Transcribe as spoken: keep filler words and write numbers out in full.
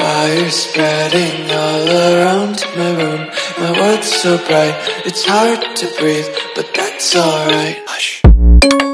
Fire spreading all around my room. My world's so bright, it's hard to breathe, but that's alright. Hush.